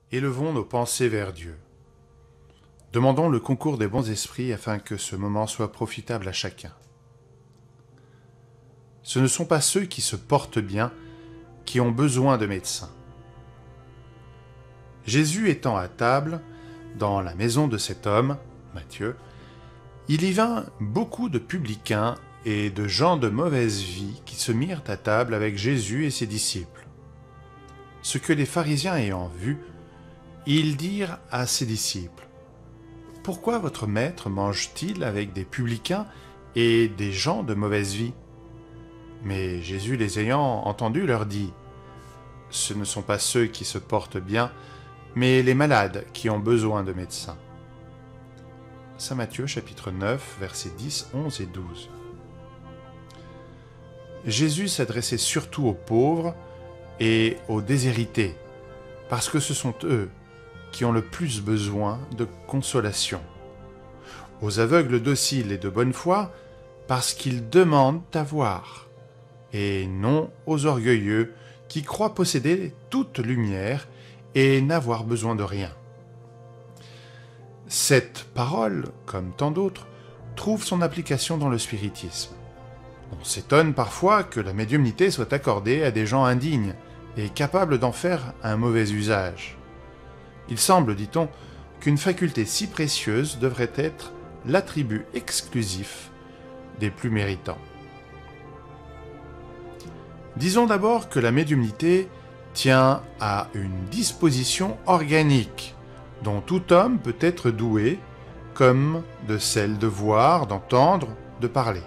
Élevons nos pensées vers Dieu. Demandons le concours des bons esprits afin que ce moment soit profitable à chacun. Ce ne sont pas ceux qui se portent bien qui ont besoin de médecins. Jésus étant à table, dans la maison de cet homme, Matthieu, il y vint beaucoup de publicains et de gens de mauvaise vie qui se mirent à table avec Jésus et ses disciples. Ce que les pharisiens ayant vu, ils dirent à ses disciples : « Pourquoi votre maître mange-t-il avec des publicains et des gens de mauvaise vie ?» Mais Jésus, les ayant entendus, leur dit : « Ce ne sont pas ceux qui se portent bien, mais les malades qui ont besoin de médecins. » Saint Matthieu, chapitre 9, versets 10, 11 et 12. Jésus s'adressait surtout aux pauvres et aux déshérités, parce que ce sont eux qui ont le plus besoin de consolation. Aux aveugles dociles et de bonne foi, parce qu'ils demandent à voir, et non aux orgueilleux qui croient posséder toute lumière et n'avoir besoin de rien. Cette parole, comme tant d'autres, trouve son application dans le spiritisme. On s'étonne parfois que la médiumnité soit accordée à des gens indignes et capables d'en faire un mauvais usage. Il semble, dit-on, qu'une faculté si précieuse devrait être l'attribut exclusif des plus méritants. Disons d'abord que la médiumnité tient à une disposition organique dont tout homme peut être doué, comme de celle de voir, d'entendre, de parler.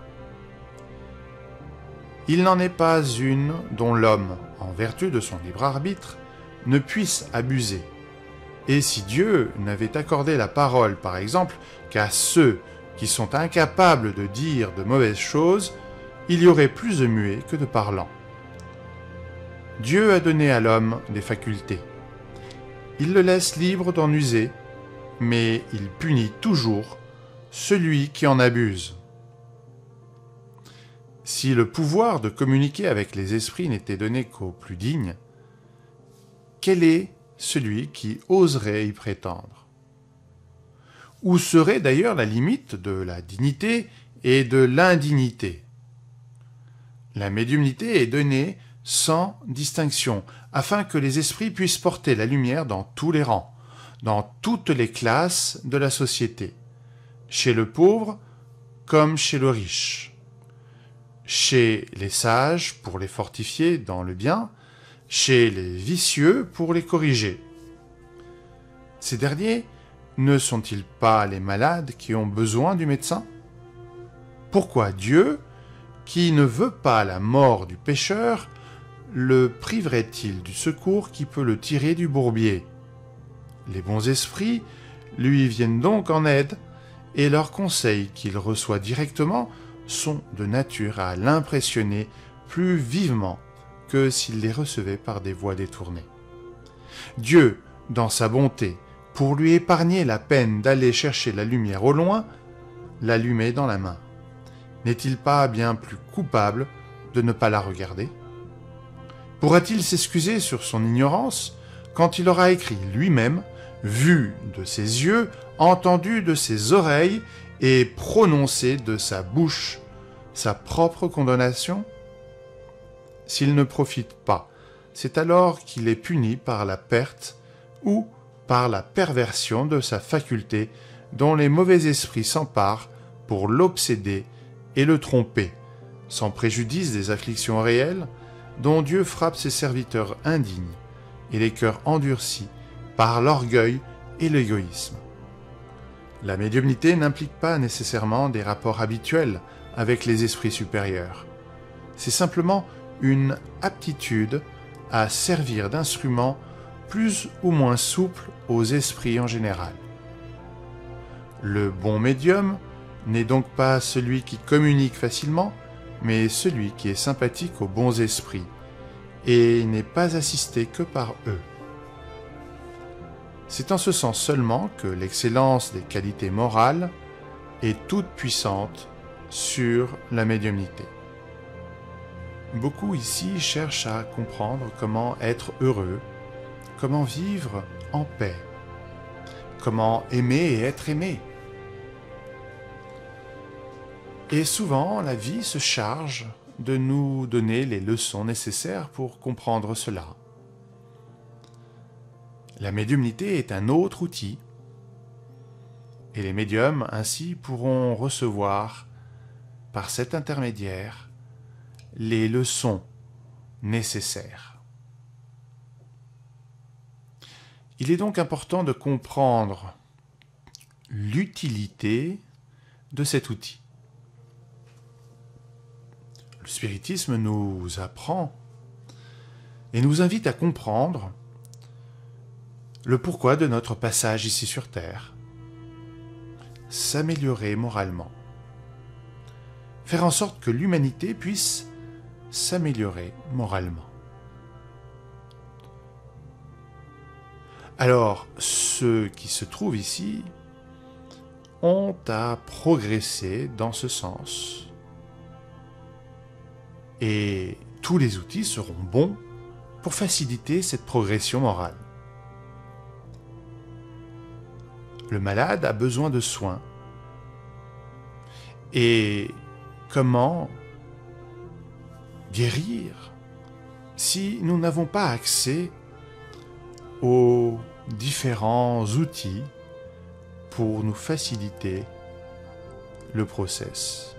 Il n'en est pas une dont l'homme, en vertu de son libre arbitre, ne puisse abuser. Et si Dieu n'avait accordé la parole, par exemple, qu'à ceux qui sont incapables de dire de mauvaises choses, il y aurait plus de muets que de parlants. Dieu a donné à l'homme des facultés. Il le laisse libre d'en user, mais il punit toujours celui qui en abuse. Si le pouvoir de communiquer avec les esprits n'était donné qu'aux plus dignes, quel est celui qui oserait y prétendre ? Où serait d'ailleurs la limite de la dignité et de l'indignité ? La médiumnité est donnée sans distinction, afin que les esprits puissent porter la lumière dans tous les rangs, dans toutes les classes de la société, chez le pauvre comme chez le riche, chez les sages pour les fortifier dans le bien, chez les vicieux pour les corriger. Ces derniers ne sont-ils pas les malades qui ont besoin du médecin ? Pourquoi Dieu, qui ne veut pas la mort du pécheur, le priverait-il du secours qui peut le tirer du bourbier ? Les bons esprits lui viennent donc en aide, et leurs conseils qu'il reçoit directement sont de nature à l'impressionner plus vivement que s'il les recevait par des voies détournées. Dieu, dans sa bonté, pour lui épargner la peine d'aller chercher la lumière au loin, l'allumait dans la main. N'est-il pas bien plus coupable de ne pas la regarder ? Pourra-t-il s'excuser sur son ignorance quand il aura écrit lui-même, vu de ses yeux, entendu de ses oreilles et prononcé de sa bouche sa propre condamnation ? S'il ne profite pas, c'est alors qu'il est puni par la perte ou par la perversion de sa faculté dont les mauvais esprits s'emparent pour l'obséder et le tromper, sans préjudice des afflictions réelles dont Dieu frappe ses serviteurs indignes et les cœurs endurcis par l'orgueil et l'égoïsme. La médiumnité n'implique pas nécessairement des rapports habituels avec les esprits supérieurs. C'est simplement une aptitude à servir d'instrument plus ou moins souple aux esprits en général. Le bon médium n'est donc pas celui qui communique facilement, mais celui qui est sympathique aux bons esprits et n'est pas assisté que par eux. C'est en ce sens seulement que l'excellence des qualités morales est toute puissante sur la médiumnité. Beaucoup ici cherchent à comprendre comment être heureux, comment vivre en paix, comment aimer et être aimé. Et souvent, la vie se charge de nous donner les leçons nécessaires pour comprendre cela. La médiumnité est un autre outil, et les médiums ainsi pourront recevoir, par cet intermédiaire, les leçons nécessaires. Il est donc important de comprendre l'utilité de cet outil. Le spiritisme nous apprend et nous invite à comprendre le pourquoi de notre passage ici sur Terre, s'améliorer moralement, faire en sorte que l'humanité puisse s'améliorer moralement. Alors, ceux qui se trouvent ici ont à progresser dans ce sens. Et tous les outils seront bons pour faciliter cette progression morale. Le malade a besoin de soins. Et comment guérir si nous n'avons pas accès aux différents outils pour nous faciliter le process?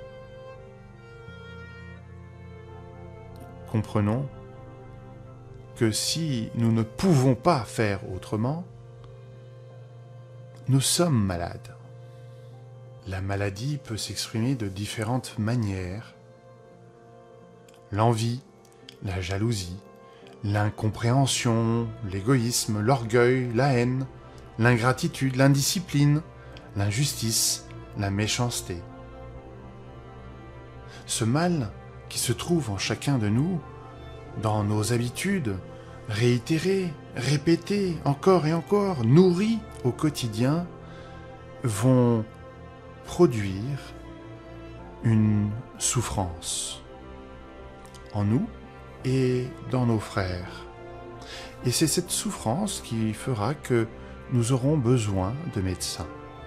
Comprenons que si nous ne pouvons pas faire autrement, nous sommes malades. La maladie peut s'exprimer de différentes manières. L'envie, la jalousie, l'incompréhension, l'égoïsme, l'orgueil, la haine, l'ingratitude, l'indiscipline, l'injustice, la méchanceté. Ce mal qui se trouve en chacun de nous, dans nos habitudes, réitérées, répétées, encore et encore, nourries au quotidien, vont produire une souffrance en nous et dans nos frères. Et c'est cette souffrance qui fera que nous aurons besoin de médecins.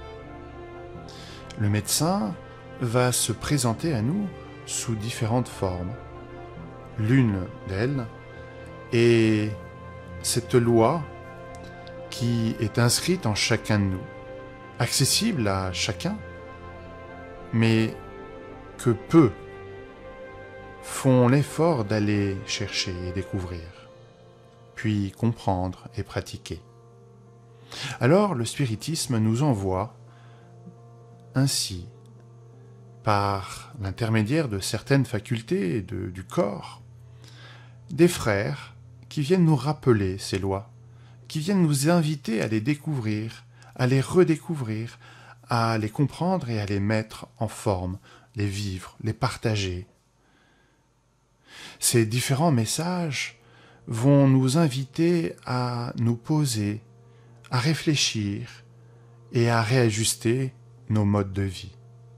Le médecin va se présenter à nous sous différentes formes. L'une d'elles est cette loi qui est inscrite en chacun de nous, accessible à chacun, mais que peu font l'effort d'aller chercher et découvrir, puis comprendre et pratiquer. Alors le spiritisme nous envoie ainsi, par l'intermédiaire de certaines facultés du corps, des frères qui viennent nous rappeler ces lois, qui viennent nous inviter à les découvrir, à les redécouvrir, à les comprendre et à les mettre en forme, les vivre, les partager. Ces différents messages vont nous inviter à nous poser, à réfléchir et à réajuster nos modes de vie.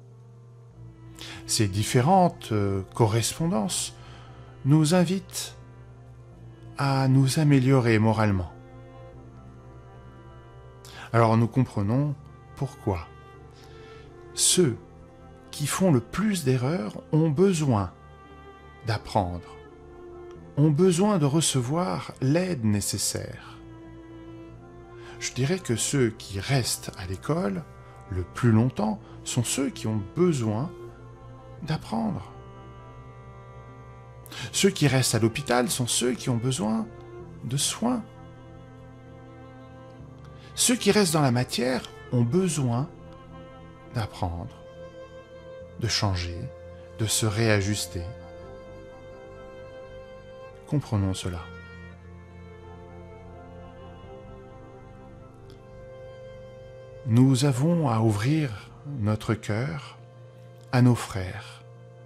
Ces différentes correspondances nous invitent à nous améliorer moralement. Alors nous comprenons pourquoi ceux qui font le plus d'erreurs ont besoin d'apprendre, ont besoin de recevoir l'aide nécessaire. Je dirais que ceux qui restent à l'école le plus longtemps sont ceux qui ont besoin d'apprendre. Ceux qui restent à l'hôpital sont ceux qui ont besoin de soins. Ceux qui restent dans la matière ont besoin d'apprendre, de changer, de se réajuster. Comprenons cela. Nous avons à ouvrir notre cœur à nos frères,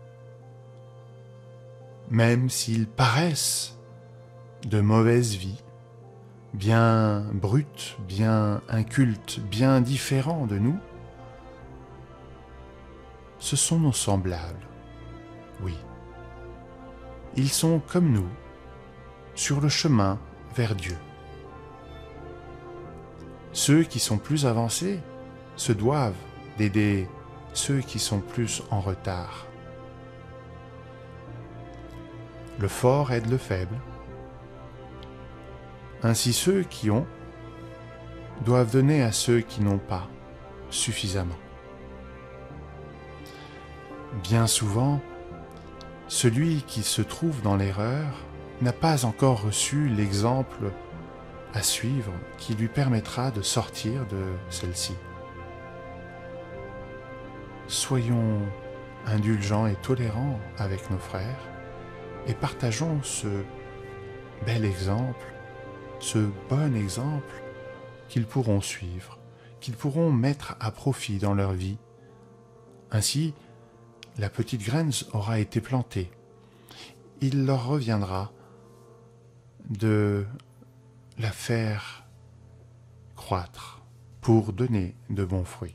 même s'ils paraissent de mauvaise vie, bien bruts, bien incultes, bien différents de nous. Ce sont nos semblables, oui. Ils sont comme nous, sur le chemin vers Dieu. Ceux qui sont plus avancés se doivent d'aider ceux qui sont plus en retard. Le fort aide le faible. Ainsi ceux qui ont doivent donner à ceux qui n'ont pas suffisamment. Bien souvent, celui qui se trouve dans l'erreur n'a pas encore reçu l'exemple à suivre qui lui permettra de sortir de celle-ci. Soyons indulgents et tolérants avec nos frères et partageons ce bel exemple, ce bon exemple qu'ils pourront suivre, qu'ils pourront mettre à profit dans leur vie. Ainsi, la petite graine aura été plantée. Il leur reviendra de la faire croître pour donner de bons fruits.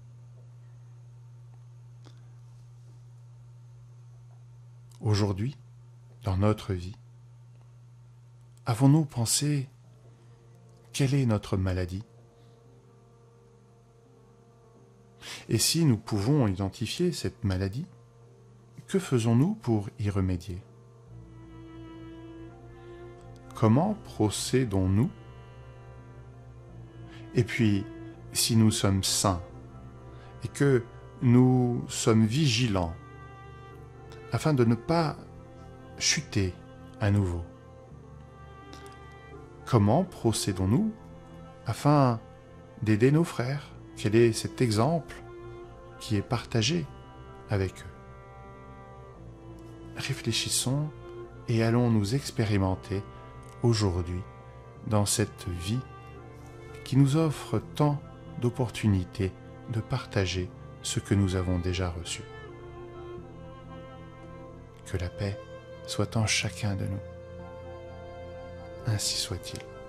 Aujourd'hui, dans notre vie, avons-nous pensé quelle est notre maladie? Et si nous pouvons identifier cette maladie, que faisons-nous pour y remédier? Comment procédons-nous? Et puis, si nous sommes sains et que nous sommes vigilants afin de ne pas chuter à nouveau, comment procédons-nous afin d'aider nos frères? Quel est cet exemple qui est partagé avec eux? Réfléchissons et allons nous expérimenter aujourd'hui dans cette vie qui nous offre tant d'opportunités de partager ce que nous avons déjà reçu. Que la paix soit en chacun de nous. Ainsi soit-il.